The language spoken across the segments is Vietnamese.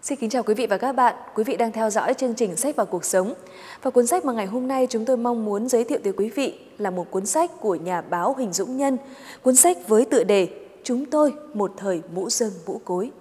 Xin kính chào quý vị và các bạn. Quý vị đang theo dõi chương trình Sách và Cuộc sống. Và cuốn sách mà ngày hôm nay chúng tôi mong muốn giới thiệu tới quý vị là một cuốn sách của nhà báo Huỳnh Dũng Nhân. Cuốn sách với tựa đề Chúng tôi một thời mũ rơm mũ cối.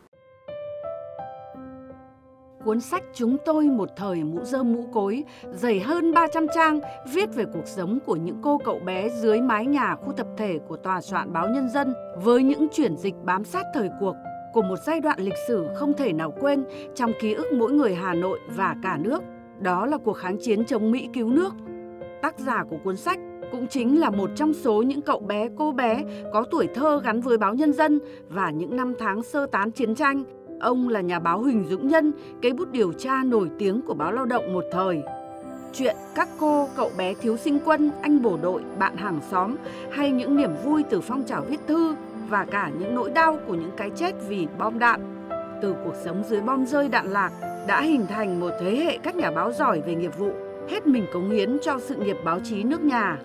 Cuốn sách Chúng tôi một thời mũ rơm mũ cối dày hơn 300 trang, viết về cuộc sống của những cô cậu bé dưới mái nhà khu tập thể của tòa soạn báo Nhân dân, với những chuyển dịch bám sát thời cuộc của một giai đoạn lịch sử không thể nào quên trong ký ức mỗi người Hà Nội và cả nước. Đó là cuộc kháng chiến chống Mỹ cứu nước. Tác giả của cuốn sách cũng chính là một trong số những cậu bé, cô bé có tuổi thơ gắn với báo Nhân dân và những năm tháng sơ tán chiến tranh. Ông là nhà báo Huỳnh Dũng Nhân, cây bút điều tra nổi tiếng của báo Lao động một thời. Chuyện các cô, cậu bé thiếu sinh quân, anh bộ đội, bạn hàng xóm, hay những niềm vui từ phong trào viết thư và cả những nỗi đau của những cái chết vì bom đạn. Từ cuộc sống dưới bom rơi đạn lạc đã hình thành một thế hệ các nhà báo giỏi về nghiệp vụ, hết mình cống hiến cho sự nghiệp báo chí nước nhà.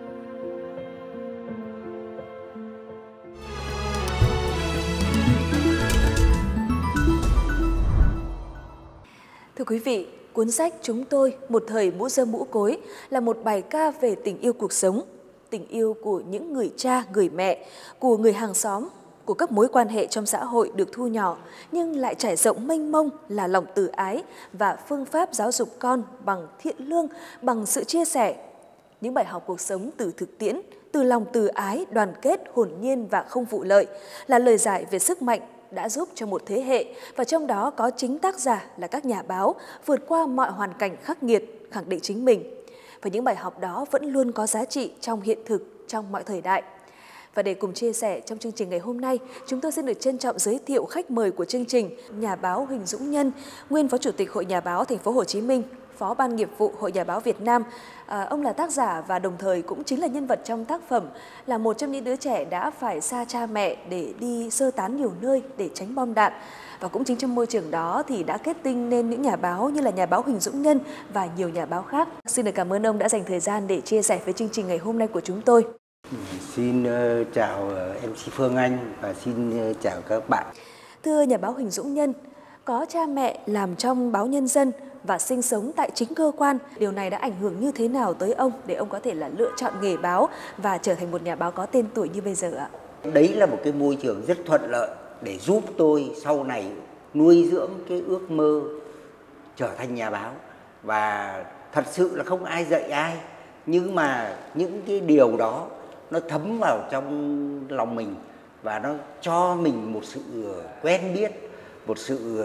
Thưa quý vị, cuốn sách Chúng tôi một thời mũ rơm mũ cối là một bài ca về tình yêu cuộc sống, tình yêu của những người cha, người mẹ, của người hàng xóm, của các mối quan hệ trong xã hội được thu nhỏ nhưng lại trải rộng mênh mông là lòng từ ái và phương pháp giáo dục con bằng thiện lương, bằng sự chia sẻ. Những bài học cuộc sống từ thực tiễn, từ lòng từ ái, đoàn kết, hồn nhiên và không vụ lợi là lời giải về sức mạnh đã giúp cho một thế hệ, và trong đó có chính tác giả là các nhà báo, vượt qua mọi hoàn cảnh khắc nghiệt, khẳng định chính mình. Và những bài học đó vẫn luôn có giá trị trong hiện thực, trong mọi thời đại. Và để cùng chia sẻ trong chương trình ngày hôm nay, chúng tôi xin được trân trọng giới thiệu khách mời của chương trình, nhà báo Huỳnh Dũng Nhân, nguyên Phó Chủ tịch Hội Nhà báo Thành phố Hồ Chí Minh, Phó Ban Nghiệp vụ Hội Nhà báo Việt Nam. Ông là tác giả và đồng thời cũng chính là nhân vật trong tác phẩm, là một trong những đứa trẻ đã phải xa cha mẹ để đi sơ tán nhiều nơi để tránh bom đạn. Và cũng chính trong môi trường đó thì đã kết tinh nên những nhà báo như là nhà báo Huỳnh Dũng Nhân và nhiều nhà báo khác. Xin được cảm ơn ông đã dành thời gian để chia sẻ với chương trình ngày hôm nay của chúng tôi. Xin chào MC Phương Anh và xin chào các bạn. Thưa nhà báo Huỳnh Dũng Nhân, có cha mẹ làm trong báo Nhân dân và sinh sống tại chính cơ quan, điều này đã ảnh hưởng như thế nào tới ông để ông có thể là lựa chọn nghề báo và trở thành một nhà báo có tên tuổi như bây giờ ạ? Đấy là một cái môi trường rất thuận lợi để giúp tôi sau này nuôi dưỡng cái ước mơ trở thành nhà báo. Và thật sự là không ai dạy ai, nhưng mà những cái điều đó nó thấm vào trong lòng mình và nó cho mình một sự quen biết, một sự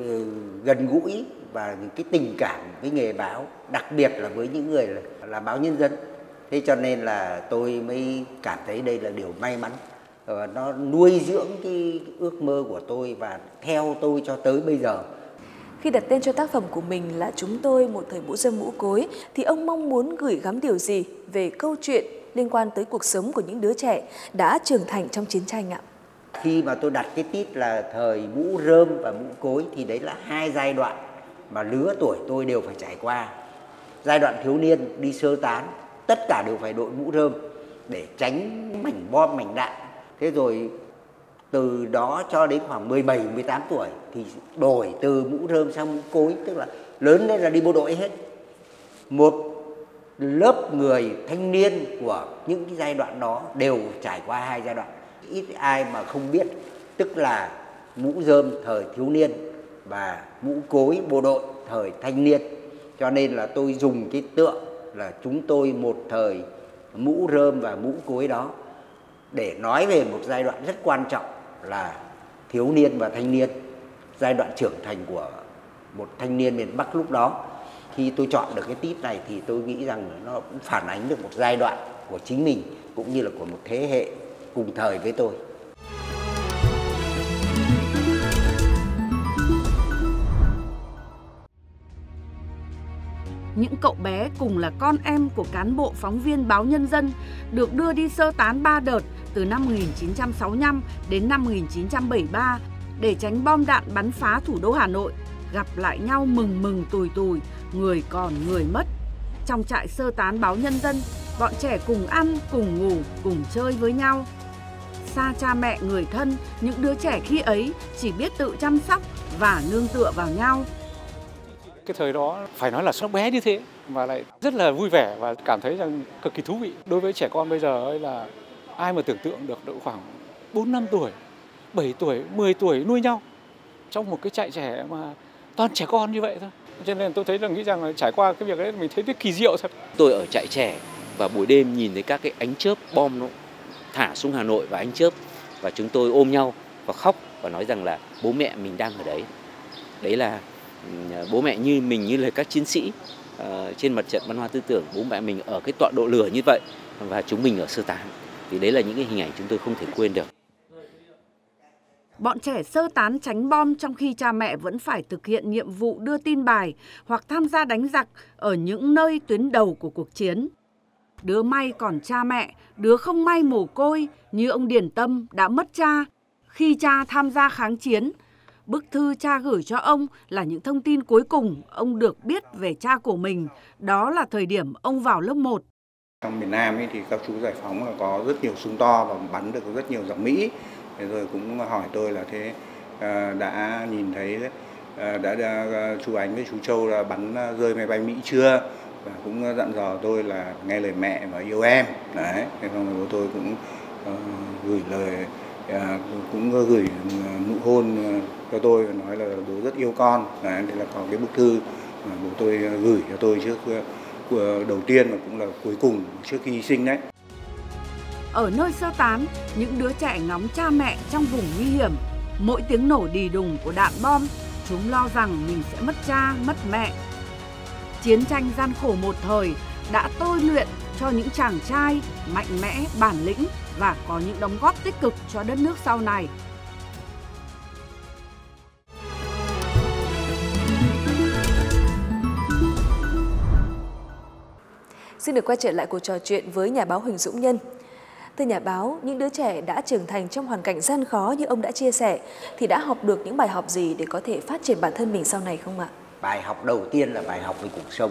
gần gũi và cái tình cảm với nghề báo, đặc biệt là với những người là báo Nhân dân. Thế cho nên là tôi mới cảm thấy đây là điều may mắn. Nó nuôi dưỡng cái ước mơ của tôi và theo tôi cho tới bây giờ. Khi đặt tên cho tác phẩm của mình là Chúng tôi một thời mũ rơm mũ cối, thì ông mong muốn gửi gắm điều gì về câu chuyện liên quan tới cuộc sống của những đứa trẻ đã trưởng thành trong chiến tranh ạ? Khi mà tôi đặt cái tít là thời mũ rơm và mũ cối thì đấy là hai giai đoạn mà lứa tuổi tôi đều phải trải qua. Giai đoạn thiếu niên đi sơ tán, tất cả đều phải đội mũ rơm để tránh mảnh bom, mảnh đạn. Thế rồi từ đó cho đến khoảng 17, 18 tuổi thì đổi từ mũ rơm sang mũ cối, tức là lớn lên là đi bộ đội hết. Một lớp người thanh niên của những cái giai đoạn đó đều trải qua hai giai đoạn. Ít ai mà không biết, tức là mũ rơm thời thiếu niên và mũ cối bộ đội thời thanh niên. Cho nên là tôi dùng cái tượng là Chúng tôi một thời mũ rơm và mũ cối đó để nói về một giai đoạn rất quan trọng là thiếu niên và thanh niên, giai đoạn trưởng thành của một thanh niên miền Bắc lúc đó. Khi tôi chọn được cái tít này thì tôi nghĩ rằng nó cũng phản ánh được một giai đoạn của chính mình cũng như là của một thế hệ cùng thời với tôi. Những cậu bé cùng là con em của cán bộ phóng viên báo Nhân dân được đưa đi sơ tán 3 đợt từ năm 1965 đến năm 1973 để tránh bom đạn bắn phá thủ đô Hà Nội, gặp lại nhau mừng mừng tủi tủi, người còn người mất. Trong trại sơ tán báo Nhân dân, bọn trẻ cùng ăn, cùng ngủ, cùng chơi với nhau. Xa cha mẹ người thân, những đứa trẻ khi ấy chỉ biết tự chăm sóc và nương tựa vào nhau. Cái thời đó phải nói là nó bé như thế mà lại rất là vui vẻ và cảm thấy rằng cực kỳ thú vị. Đối với trẻ con bây giờ ấy là ai mà tưởng tượng được độ khoảng 4-5 tuổi, 7 tuổi, 10 tuổi nuôi nhau trong một cái trại trẻ mà toàn trẻ con như vậy thôi. Cho nên tôi thấy nghĩ rằng là trải qua cái việc đấy mình thấy rất kỳ diệu thật. Tôi ở trại trẻ và buổi đêm nhìn thấy các cái ánh chớp bom nó thả xuống Hà Nội và ánh chớp, và chúng tôi ôm nhau và khóc và nói rằng là bố mẹ mình đang ở đấy. Đấy là bố mẹ như mình, như là các chiến sĩ trên mặt trận văn hóa tư tưởng, bố mẹ mình ở cái tọa độ lửa như vậy và chúng mình ở sơ tán. Thì đấy là những cái hình ảnh chúng tôi không thể quên được. Bọn trẻ sơ tán tránh bom trong khi cha mẹ vẫn phải thực hiện nhiệm vụ đưa tin bài hoặc tham gia đánh giặc ở những nơi tuyến đầu của cuộc chiến. Đứa may còn cha mẹ, đứa không may mồ côi như ông Điền Tâm đã mất cha khi cha tham gia kháng chiến. Bức thư cha gửi cho ông là những thông tin cuối cùng ông được biết về cha của mình. Đó là thời điểm ông vào lớp 1. Trong miền Nam ấy thì các chú giải phóng là có rất nhiều súng to và bắn được rất nhiều giặc Mỹ. Rồi cũng hỏi tôi là thế đã nhìn thấy đã chú Ánh với chú Châu là bắn rơi máy bay Mỹ chưa, và cũng dặn dò tôi là nghe lời mẹ và yêu em. Đấy, thế xong rồi tôi cũng gửi lời cũng gửi nụ hôn cho tôi và nói là bố rất yêu con. Đấy, thế là có cái bức thư mà bố tôi gửi cho tôi trước đầu tiên và cũng là cuối cùng trước khi hy sinh đấy. Ở nơi sơ tán, những đứa trẻ ngóng cha mẹ trong vùng nguy hiểm. Mỗi tiếng nổ đì đùng của đạn bom, chúng lo rằng mình sẽ mất cha, mất mẹ. Chiến tranh gian khổ một thời đã tôi luyện cho những chàng trai mạnh mẽ, bản lĩnh và có những đóng góp tích cực cho đất nước sau này. Xin được quay trở lại cuộc trò chuyện với nhà báo Huỳnh Dũng Nhân. Thưa nhà báo, những đứa trẻ đã trưởng thành trong hoàn cảnh gian khó như ông đã chia sẻ thì đã học được những bài học gì để có thể phát triển bản thân mình sau này không ạ? Bài học đầu tiên là bài học về cuộc sống.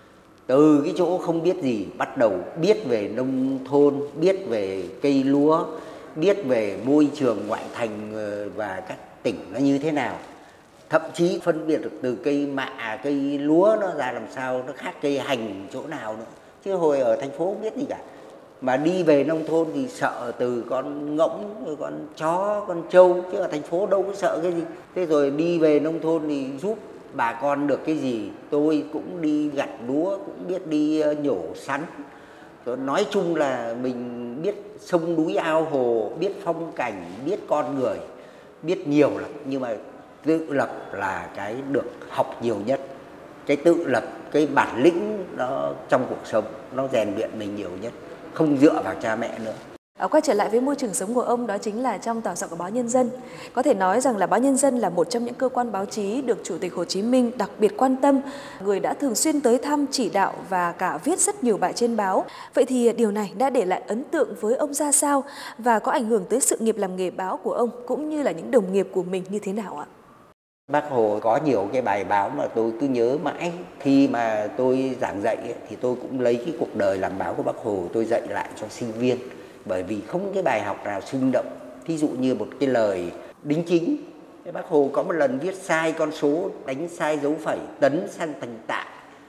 Từ cái chỗ không biết gì bắt đầu biết về nông thôn, biết về cây lúa, biết về môi trường ngoại thành và các tỉnh nó như thế nào. Thậm chí phân biệt được từ cây mạ, cây lúa nó ra làm sao, nó khác cây hành chỗ nào nữa. Chứ hồi ở thành phố không biết gì cả. Mà đi về nông thôn thì sợ từ con ngỗng, rồi con chó, con trâu, chứ ở thành phố đâu có sợ cái gì. Thế rồi đi về nông thôn thì giúp bà con được cái gì. Tôi cũng đi gặt lúa, cũng biết đi nhổ sắn. Rồi nói chung là mình biết sông núi ao hồ, biết phong cảnh, biết con người, biết nhiều lắm. Nhưng mà tự lập là cái được học nhiều nhất. Cái tự lập, cái bản lĩnh nó trong cuộc sống, nó rèn luyện mình nhiều nhất. Không dựa vào cha mẹ nữa. Quay trở lại với môi trường sống của ông, đó chính là trong tòa soạn của Báo Nhân dân. Có thể nói rằng là Báo Nhân dân là một trong những cơ quan báo chí được Chủ tịch Hồ Chí Minh đặc biệt quan tâm, người đã thường xuyên tới thăm, chỉ đạo và cả viết rất nhiều bài trên báo. Vậy thì điều này đã để lại ấn tượng với ông ra sao và có ảnh hưởng tới sự nghiệp làm nghề báo của ông cũng như là những đồng nghiệp của mình như thế nào ạ? Bác Hồ có nhiều cái bài báo mà tôi cứ nhớ mãi. Khi mà tôi giảng dạy thì tôi cũng lấy cái cuộc đời làm báo của Bác Hồ tôi dạy lại cho sinh viên. Bởi vì không cái bài học nào sinh động. Thí dụ như một cái lời đính chính. Bác Hồ có một lần viết sai con số, đánh sai dấu phẩy, tấn sang thành tạ.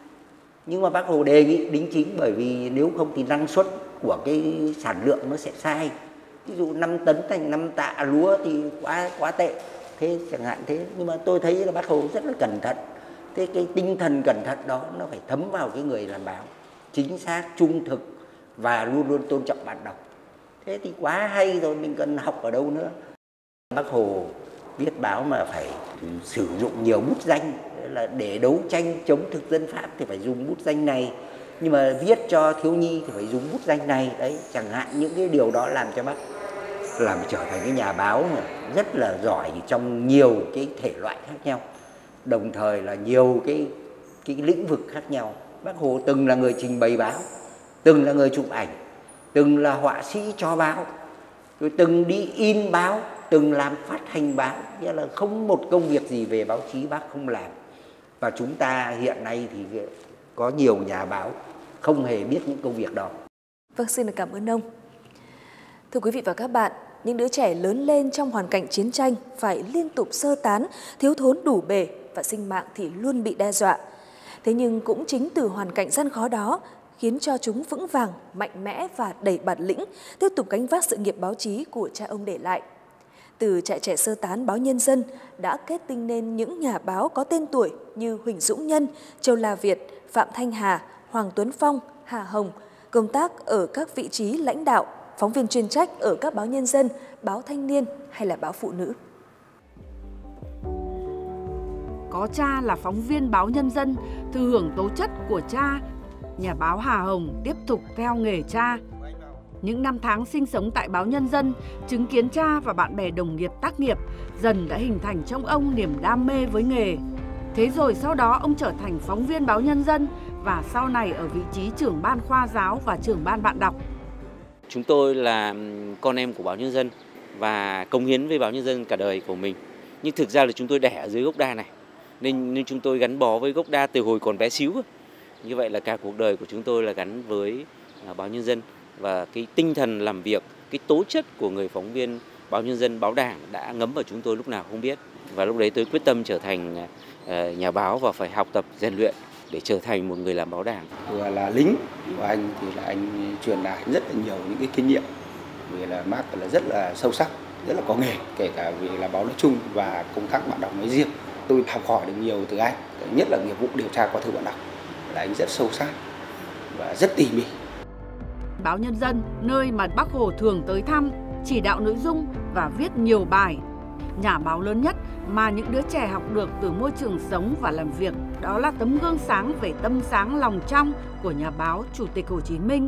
Nhưng mà Bác Hồ đề nghị đính chính bởi vì nếu không thì năng suất của cái sản lượng nó sẽ sai. Ví dụ 5 tấn thành 5 tạ lúa thì quá tệ. Thế chẳng hạn thế, nhưng mà tôi thấy là Bác Hồ rất là cẩn thận. Thế cái tinh thần cẩn thận đó nó phải thấm vào cái người làm báo, chính xác, trung thực và luôn luôn tôn trọng bạn đọc. Thế thì quá hay rồi, mình cần học ở đâu nữa. Bác Hồ viết báo mà phải sử dụng nhiều bút danh, là để đấu tranh chống thực dân Pháp thì phải dùng bút danh này, nhưng mà viết cho thiếu nhi thì phải dùng bút danh này. Đấy, chẳng hạn những cái điều đó làm cho bác làm trở thành cái nhà báo mà rất là giỏi trong nhiều cái thể loại khác nhau, đồng thời là nhiều cái lĩnh vực khác nhau. Bác Hồ từng là người trình bày báo, từng là người chụp ảnh, từng là họa sĩ cho báo, rồi từng đi in báo, từng làm phát hành báo. Nghĩa là không một công việc gì về báo chí bác không làm. Và chúng ta hiện nay thì có nhiều nhà báo không hề biết những công việc đó. Vâng, xin được cảm ơn ông. Thưa quý vị và các bạn, những đứa trẻ lớn lên trong hoàn cảnh chiến tranh phải liên tục sơ tán, thiếu thốn đủ bề và sinh mạng thì luôn bị đe dọa. Thế nhưng cũng chính từ hoàn cảnh gian khó đó khiến cho chúng vững vàng, mạnh mẽ và đầy bản lĩnh, tiếp tục gánh vác sự nghiệp báo chí của cha ông để lại. Từ trại trẻ sơ tán Báo Nhân dân đã kết tinh nên những nhà báo có tên tuổi như Huỳnh Dũng Nhân, Châu La Việt, Phạm Thanh Hà, Hoàng Tuấn Phong, Hà Hồng, công tác ở các vị trí lãnh đạo, phóng viên chuyên trách ở các báo Nhân dân, báo Thanh niên hay là báo Phụ nữ. Có cha là phóng viên báo Nhân dân, thừa hưởng tố chất của cha, nhà báo Hà Hồng tiếp tục theo nghề cha. Những năm tháng sinh sống tại báo Nhân dân, chứng kiến cha và bạn bè đồng nghiệp tác nghiệp dần đã hình thành trong ông niềm đam mê với nghề. Thế rồi sau đó ông trở thành phóng viên báo Nhân dân và sau này ở vị trí trưởng ban khoa giáo và trưởng ban bạn đọc. Chúng tôi là con em của báo Nhân dân và cống hiến với báo Nhân dân cả đời của mình. Nhưng thực ra là chúng tôi đẻ ở dưới gốc đa này, nên chúng tôi gắn bó với gốc đa từ hồi còn bé xíu. Như vậy là cả cuộc đời của chúng tôi là gắn với báo Nhân dân. Và cái tinh thần làm việc, cái tố chất của người phóng viên báo Nhân dân, báo Đảng đã ngấm vào chúng tôi lúc nào không biết. Và lúc đấy tôi quyết tâm trở thành nhà báo và phải học tập, rèn luyện để trở thành một người làm báo Đảng. Vừa là lính của anh thì là anh truyền đạt rất là nhiều những cái kinh nghiệm, vì là Mark là rất là sâu sắc, rất là có nghề, kể cả vì là báo nói chung và công tác bạn đọc nói riêng. Tôi học hỏi được nhiều từ anh, nhất là nghiệp vụ điều tra qua thư bạn đọc, là anh rất sâu sắc và rất tỉ mỉ. Báo Nhân dân, nơi mà Bác Hồ thường tới thăm, chỉ đạo nội dung và viết nhiều bài. Nhà báo lớn nhất mà những đứa trẻ học được từ môi trường sống và làm việc, đó là tấm gương sáng về tâm sáng lòng trong của nhà báo Chủ tịch Hồ Chí Minh.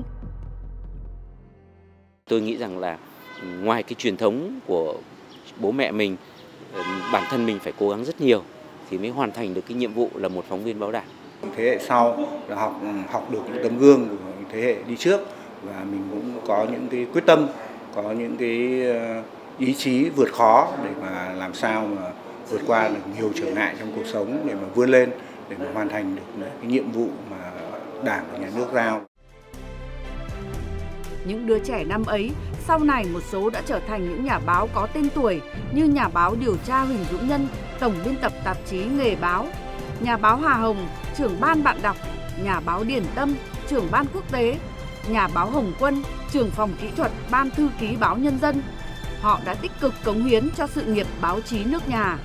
Tôi nghĩ rằng là ngoài cái truyền thống của bố mẹ mình, bản thân mình phải cố gắng rất nhiều thì mới hoàn thành được cái nhiệm vụ là một phóng viên báo Đảng. Thế hệ sau là học được những tấm gương của thế hệ đi trước, và mình cũng có những cái quyết tâm, có những cái ý chí vượt khó để mà làm sao mà vượt qua được nhiều trở ngại trong cuộc sống để mà vươn lên, để mà hoàn thành được cái nhiệm vụ mà Đảng và Nhà nước giao. Những đứa trẻ năm ấy, sau này một số đã trở thành những nhà báo có tên tuổi như nhà báo điều tra Huỳnh Dũng Nhân, tổng biên tập tạp chí Nghề Báo, nhà báo Hà Hồng, trưởng ban bạn đọc, nhà báo Điền Tâm, trưởng ban quốc tế, nhà báo Hồng Quân, trưởng phòng kỹ thuật ban thư ký báo Nhân dân. Họ đã tích cực cống hiến cho sự nghiệp báo chí nước nhà.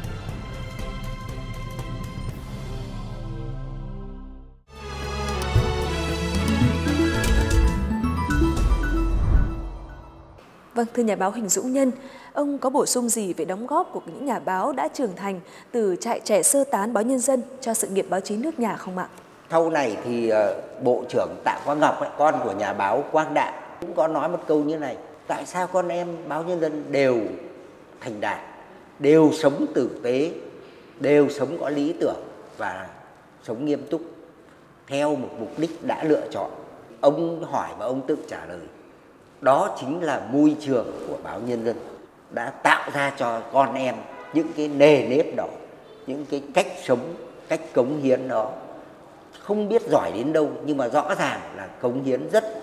Vâng, thưa nhà báo Huỳnh Dũng Nhân, ông có bổ sung gì về đóng góp của những nhà báo đã trưởng thành từ trại trẻ sơ tán báo Nhân dân cho sự nghiệp báo chí nước nhà không ạ? Sau này thì Bộ trưởng Tạ Quang Ngọc, con của nhà báo Quang Đại, cũng có nói một câu như này: tại sao con em báo Nhân dân đều thành đạt, đều sống tử tế, đều sống có lý tưởng và sống nghiêm túc theo một mục đích đã lựa chọn. Ông hỏi và ông tự trả lời. Đó chính là môi trường của báo Nhân dân đã tạo ra cho con em những cái nề nếp đó, những cái cách sống, cách cống hiến đó. Không biết giỏi đến đâu nhưng mà rõ ràng là cống hiến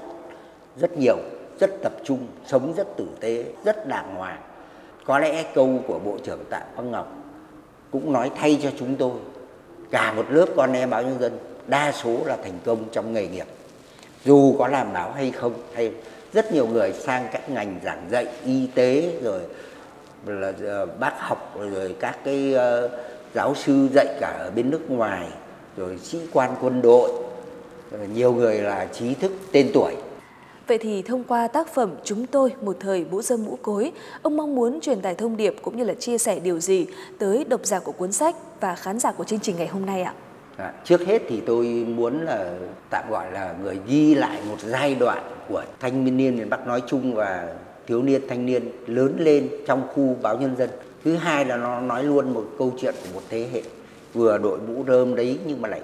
rất nhiều, rất tập trung, sống rất tử tế, rất đàng hoàng. Có lẽ câu của Bộ trưởng Tạ Quang Ngọc cũng nói thay cho chúng tôi. Cả một lớp con em báo Nhân dân đa số là thành công trong nghề nghiệp, dù có làm báo hay không, hay rất nhiều người sang các ngành giảng dạy, y tế, rồi là bác học, rồi các cái giáo sư dạy cả ở bên nước ngoài, rồi sĩ quan quân đội, rồi nhiều người là trí thức tên tuổi. Vậy thì thông qua tác phẩm Chúng tôi một thời mũ rơm mũ cối, ông mong muốn truyền tải thông điệp cũng như là chia sẻ điều gì tới độc giả của cuốn sách và khán giả của chương trình ngày hôm nay ạ? Trước hết thì tôi muốn là tạm gọi là người ghi lại một giai đoạn của thanh niên miền Bắc nói chung và thiếu niên thanh niên lớn lên trong khu báo Nhân dân. Thứ hai là nó nói luôn một câu chuyện của một thế hệ vừa đội mũ rơm đấy nhưng mà lại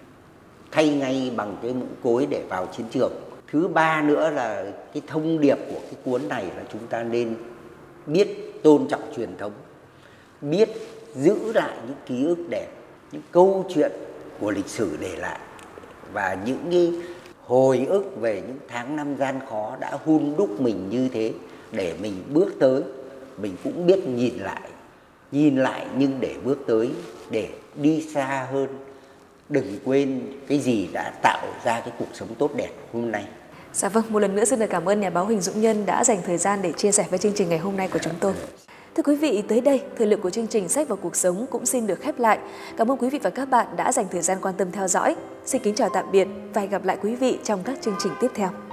thay ngay bằng cái mũ cối để vào chiến trường. Thứ ba nữa là cái thông điệp của cái cuốn này là chúng ta nên biết tôn trọng truyền thống, biết giữ lại những ký ức đẹp, những câu chuyện của lịch sử để lại và những cái hồi ức về những tháng năm gian khó đã hun đúc mình như thế để mình bước tới, mình cũng biết nhìn lại nhưng để bước tới, để đi xa hơn. Đừng quên cái gì đã tạo ra cái cuộc sống tốt đẹp hôm nay. Dạ vâng, một lần nữa xin được cảm ơn nhà báo Huỳnh Dũng Nhân đã dành thời gian để chia sẻ với chương trình ngày hôm nay của chúng tôi. Thưa quý vị, tới đây, thời lượng của chương trình Sách và Cuộc Sống cũng xin được khép lại. Cảm ơn quý vị và các bạn đã dành thời gian quan tâm theo dõi. Xin kính chào tạm biệt và hẹn gặp lại quý vị trong các chương trình tiếp theo.